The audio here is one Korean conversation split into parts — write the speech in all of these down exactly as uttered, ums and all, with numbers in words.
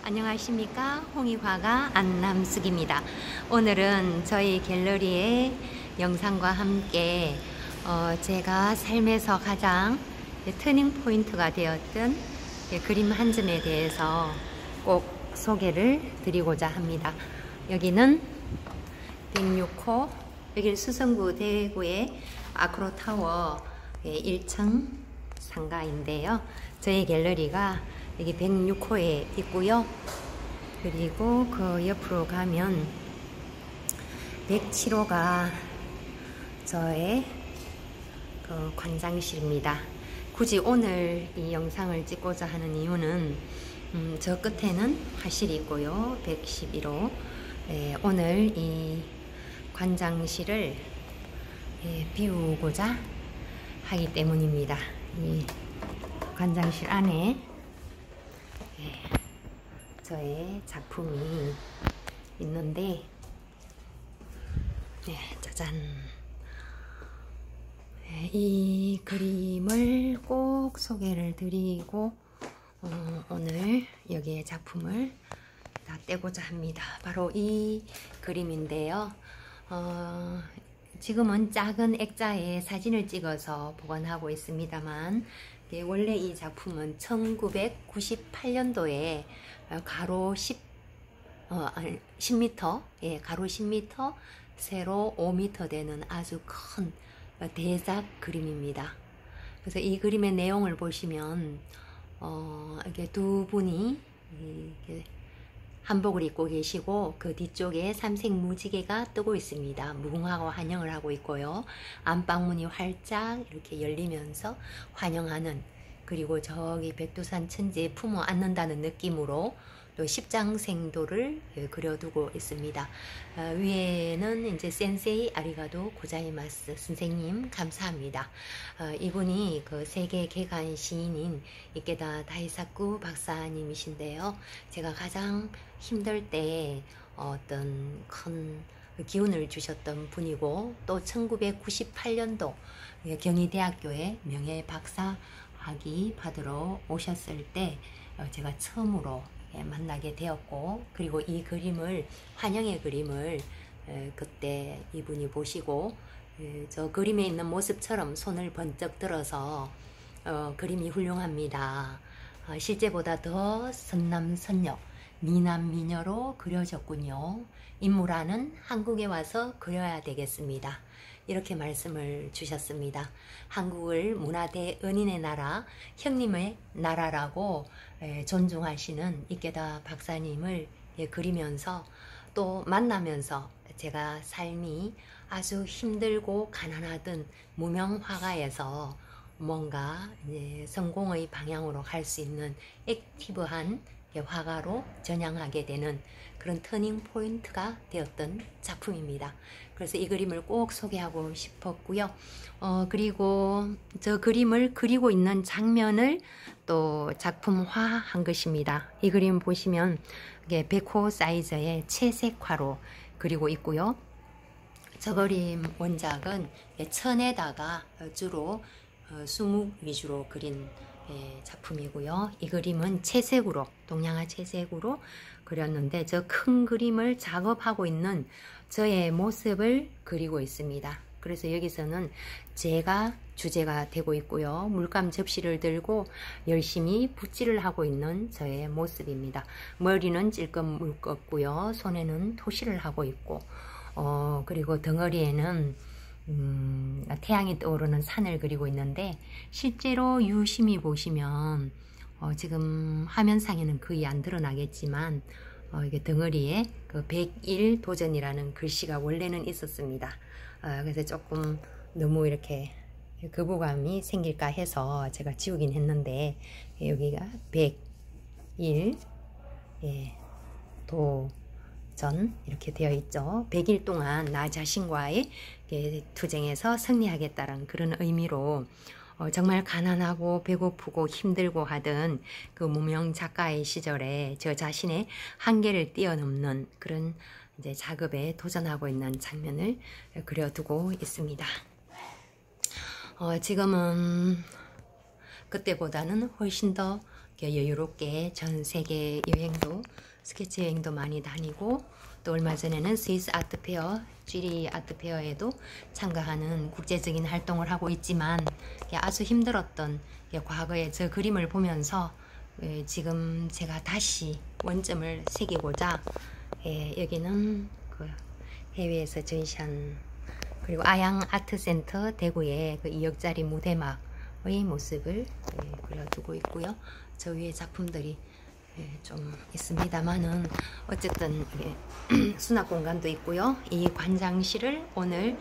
안녕하십니까, 홍익화가 안남숙입니다. 오늘은 저희 갤러리의 영상과 함께 어, 제가 삶에서 가장 터닝 포인트가 되었던 그림 한 점에 대해서 꼭 소개를 드리고자 합니다. 여기는 백육 호, 여기는 수성구 대구의 아크로타워 일 층 상가인데요. 저희 갤러리가 여기 백육 호에 있고요. 그리고 그 옆으로 가면 백칠 호가 저의 그 관장실입니다. 굳이 오늘 이 영상을 찍고자 하는 이유는 음, 저 끝에는 화실이 있고요. 백십일 호. 예, 오늘 이 관장실을 예, 비우고자 하기 때문입니다. 이 관장실 안에 예, 저의 작품이 있는데, 네, 짜잔. 네, 이 그림을 꼭 소개를 드리고 어, 오늘 여기에 작품을 다 떼고자 합니다. 바로 이 그림인데요. 어, 지금은 작은 액자에 사진을 찍어서 보관하고 있습니다만, 예, 원래 이 작품은 천구백구십팔 년도에 가로 십, 어, 십 미터, 예, 가로 십 미터, 세로 오 미터 되는 아주 큰 대작 그림입니다. 그래서 이 그림의 내용을 보시면, 어, 이렇게 두 분이 이렇게 한복을 입고 계시고, 그 뒤쪽에 삼색 무지개가 뜨고 있습니다. 무궁화가 환영을 하고 있고요. 안방문이 활짝 이렇게 열리면서 환영하는, 그리고 저기 백두산 천지에 품어 안는다는 느낌으로 또 십장생도를 그려두고 있습니다. 어, 위에는 이제 센세이 아리가도 고자이마스, 선생님 감사합니다. 어, 이분이 그 세계 개간 시인인 이케다 다이사쿠 박사님이신데요. 제가 가장 힘들 때 어떤 큰 기운을 주셨던 분이고, 또 천구백구십팔 년도 경희대학교에 명예 박사 학위 받으러 오셨을 때 제가 처음으로 만나게 되었고, 그리고 이 그림을, 환영의 그림을 그때 이분이 보시고 저 그림에 있는 모습처럼 손을 번쩍 들어서 어, 그림이 훌륭합니다. 어, 실제보다 더 선남선녀, 미남미녀로 그려졌군요. 인물화는 한국에 와서 그려야 되겠습니다. 이렇게 말씀을 주셨습니다. 한국을 문화대 은인의 나라, 형님의 나라라고 존중하시는 이케다 박사님을 그리면서, 또 만나면서 제가 삶이 아주 힘들고 가난하던 무명 화가에서 뭔가 이제 성공의 방향으로 갈 수 있는 액티브한 화가로 전향하게 되는 그런 터닝 포인트가 되었던 작품입니다. 그래서 이 그림을 꼭 소개하고 싶었고요. 어, 그리고 저 그림을 그리고 있는 장면을 또 작품화한 것입니다. 이 그림 보시면 이게 백 호 사이즈의 채색화로 그리고 있고요. 저 그림 원작은 천에다가 주로 수묵 위주로 그린 작품이고요. 이 그림은 채색으로, 동양화 채색으로 그렸는데, 저 큰 그림을 작업하고 있는 저의 모습을 그리고 있습니다. 그래서 여기서는 제가 주제가 되고 있고요. 물감 접시를 들고 열심히 붓질을 하고 있는 저의 모습입니다. 머리는 찔끔 묶었고요. 손에는 토시를 하고 있고, 어, 그리고 덩어리에는 음, 태양이 떠오르는 산을 그리고 있는데, 실제로 유심히 보시면 어, 지금 화면상에는 거의 안 드러나겠지만 어, 이게 덩어리에 그 백일 도전이라는 글씨가 원래는 있었습니다. 어, 그래서 조금 너무 이렇게 거부감이 생길까 해서 제가 지우긴 했는데, 여기가 백일 예, 도전 이렇게 되어 있죠. 백 일 동안 나 자신과의 투쟁에서 승리하겠다는 그런 의미로 어, 정말 가난하고 배고프고 힘들고 하던 그 무명 작가의 시절에 저 자신의 한계를 뛰어넘는 그런 이제 작업에 도전하고 있는 장면을 그려두고 있습니다. 어, 지금은 그때보다는 훨씬 더 여유롭게 전 세계 여행도 스케치 여행도 많이 다니고 또 얼마 전에는 스위스 아트페어, 쥐리 아트페어에도 참가하는 국제적인 활동을 하고 있지만 아주 힘들었던 과거의 저 그림을 보면서 지금 제가 다시 원점을 새기고자 여기는 그 해외에서 전시한 그리고 아양 아트센터 대구의 그 이 억짜리 무대막의 모습을 그려두고 있고요. 저 위에 작품들이 좀 있습니다만은 어쨌든 수납 공간도 있고요. 이 관장실을 오늘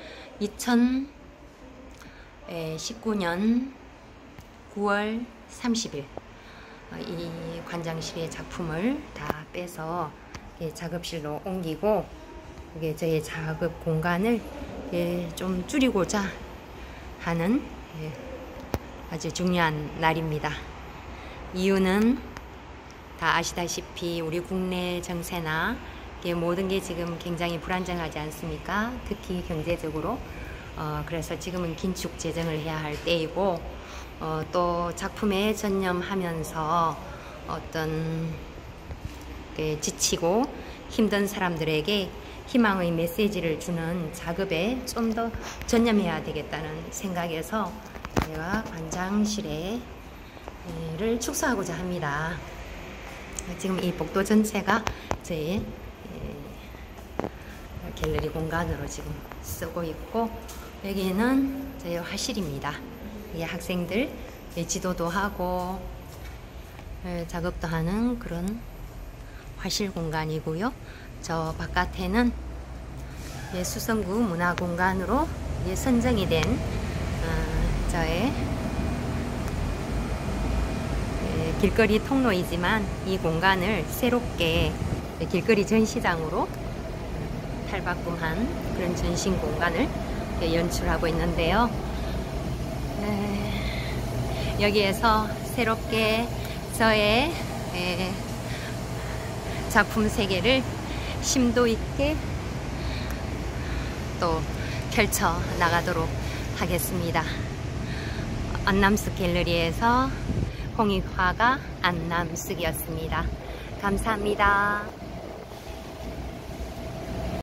이천십구 년 구월 삼십일 이 관장실의 작품을 다 빼서 작업실로 옮기고 이게 저의 작업 공간을 좀 줄이고자 하는 아주 중요한 날입니다. 이유는 다 아시다시피 우리 국내 정세나 모든 게 지금 굉장히 불안정하지 않습니까? 특히 경제적으로. 어, 그래서 지금은 긴축 재정을 해야 할 때이고 어, 또 작품에 전념하면서 어떤 지치고 힘든 사람들에게 희망의 메시지를 주는 작업에 좀 더 전념해야 되겠다는 생각에서 제가 관장실에 를 축소하고자 합니다. 지금 이 복도 전체가 저의 갤러리 공간으로 지금 쓰고 있고 여기는 저희 화실입니다. 학생들 지도도 하고 작업도 하는 그런 화실 공간이고요. 저 바깥에는 수성구 문화공간으로 선정이 된 저의 길거리 통로이지만 이 공간을 새롭게 길거리 전시장으로 탈바꿈한 그런 전신 공간을 연출하고 있는데요. 여기에서 새롭게 저의 작품 세계를 심도 있게 또 펼쳐 나가도록 하겠습니다. 안남숙 갤러리에서 홍익화가 안남숙이었습니다. 감사합니다.